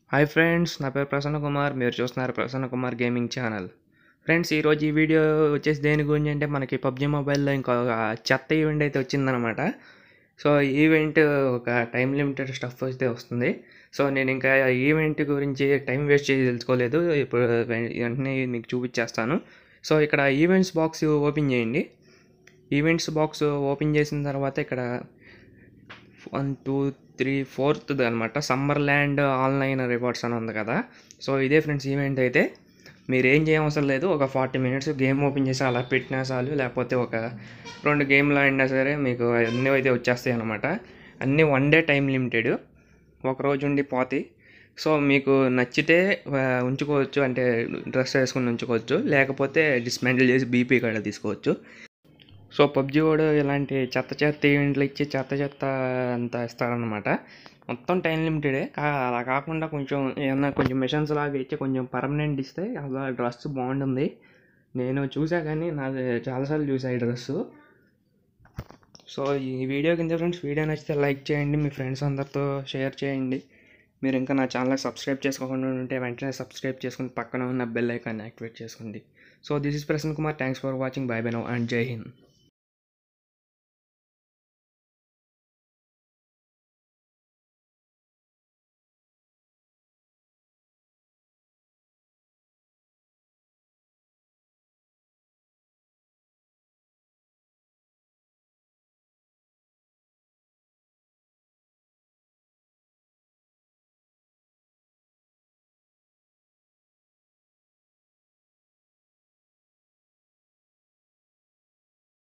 Hi friends, నా పేరు ప్రసన్న కుమార్. మీరు చూస్తున్నారు Prasanna Kumar gaming channel. Friends, ఈరోజు ఈ వీడియో వచ్చేసి దేని గురించి అంటే మనకి పబ్జీ మొబైల్లో ఇంకో చెత్త ఈవెంట్ అయితే వచ్చిందనమాట. సో ఈవెంట్ ఒక టైం లిమిటెడ్ స్టఫ్ అయితే వస్తుంది. సో నేను ఇంకా ఈవెంట్ గురించి టైం వేస్ట్ చేసి తెలుసుకోలేదు. ఇప్పుడు వెంటనే మీకు చూపించేస్తాను. సో ఇక్కడ ఈవెంట్స్ బాక్స్ ఓపెన్ చేయండి. ఈవెంట్స్ బాక్స్ ఓపెన్ చేసిన తర్వాత ఇక్కడ 1 2 3 4th అనమాట సమ్మర్ ల్యాండ్ ఆన్లైన్ రివార్డ్స్ అని ఉంది కదా. సో ఇదే ఫ్రెండ్స్ ఈవెంట్ అయితే. మీరు ఏం చేయవసరం లేదు, ఒక 40 minutes గేమ్ ఓపెన్ చేసి అలా పెట్టినా చాలు, లేకపోతే ఒక 2 గేమ్లు ఆడినా సరే మీకు అన్నీ అయితే వచ్చేస్తాయి అనమాట. అన్నీ 1 day టైం లిమిటెడ్, ఒకరోజు ఉండి పోతాయి. సో మీకు నచ్చితే ఉంచుకోవచ్చు, అంటే డ్రెస్ వేసుకుని ఉంచుకోవచ్చు, లేకపోతే డిస్మాంటిల్ చేసి బీపీ కూడా తీసుకోవచ్చు. సో పబ్జీ కూడా ఇలాంటి చెత్త ఈవెంట్లు ఇచ్చి చెత్త అంతా ఇస్తారనమాట. మొత్తం టైం లిమిటెడే. అలా కాకుండా ఏమన్నా కొంచెం మిషన్స్ లాగా ఇచ్చి కొంచెం పర్మనెంట్ ఇస్తే అలా డ్రెస్ బాగుంటుంది. నేను చూసా, కానీ నాది చాలాసార్లు చూసా ఈ డ్రెస్సు. సో ఈ వీడియో కింద ఫ్రెండ్స్, వీడియో నచ్చితే లైక్ చేయండి, మీ ఫ్రెండ్స్ అందరితో షేర్ చేయండి. మీరు ఇంకా నా ఛానల్ సబ్స్క్రైబ్ చేసుకోకుండా ఉంటే వెంటనే సబ్స్క్రైబ్ చేసుకుని పక్కన ఉన్న బెల్ ఐకాన్ యాక్టివేట్ చేసుకోండి. So this is Prasanna Kumar. Thanks for watching. Bye bye now and Jai Hind.